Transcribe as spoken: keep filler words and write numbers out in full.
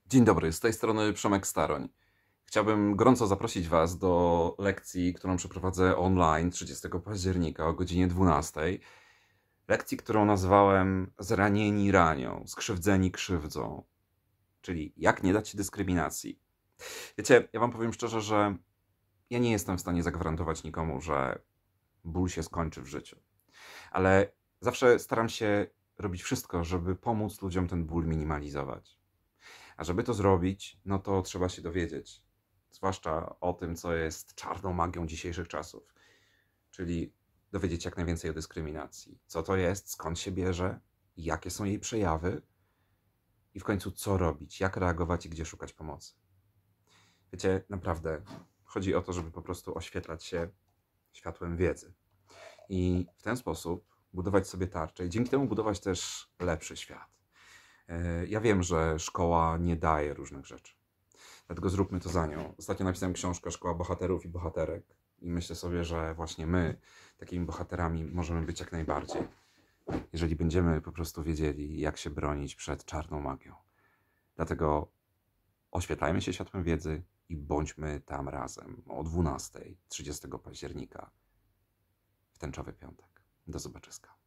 Dzień dobry, z tej strony Przemek Staroń. Chciałbym gorąco zaprosić Was do lekcji, którą przeprowadzę online trzydziestego października o godzinie dwunastej. Lekcji, którą nazwałem Zranieni ranią, skrzywdzeni krzywdzą, czyli jak nie dać się dyskryminacji. Wiecie, ja Wam powiem szczerze, że ja nie jestem w stanie zagwarantować nikomu, że ból się skończy w życiu. Ale zawsze staram się robić wszystko, żeby pomóc ludziom ten ból minimalizować. A żeby to zrobić, no to trzeba się dowiedzieć, zwłaszcza o tym, co jest czarną magią dzisiejszych czasów, czyli dowiedzieć jak najwięcej o dyskryminacji. Co to jest, skąd się bierze, jakie są jej przejawy i w końcu co robić, jak reagować i gdzie szukać pomocy. Wiecie, naprawdę chodzi o to, żeby po prostu oświetlać się światłem wiedzy i w ten sposób budować sobie tarczę i dzięki temu budować też lepszy świat. Ja wiem, że szkoła nie daje różnych rzeczy, dlatego zróbmy to za nią. Ostatnio napisałem książkę Szkoła Bohaterów i Bohaterek i myślę sobie, że właśnie my takimi bohaterami możemy być jak najbardziej, jeżeli będziemy po prostu wiedzieli, jak się bronić przed czarną magią. Dlatego oświetlajmy się światłem wiedzy i bądźmy tam razem o dwunastej trzydziestego października w tęczowy piątek. Do zobaczyska.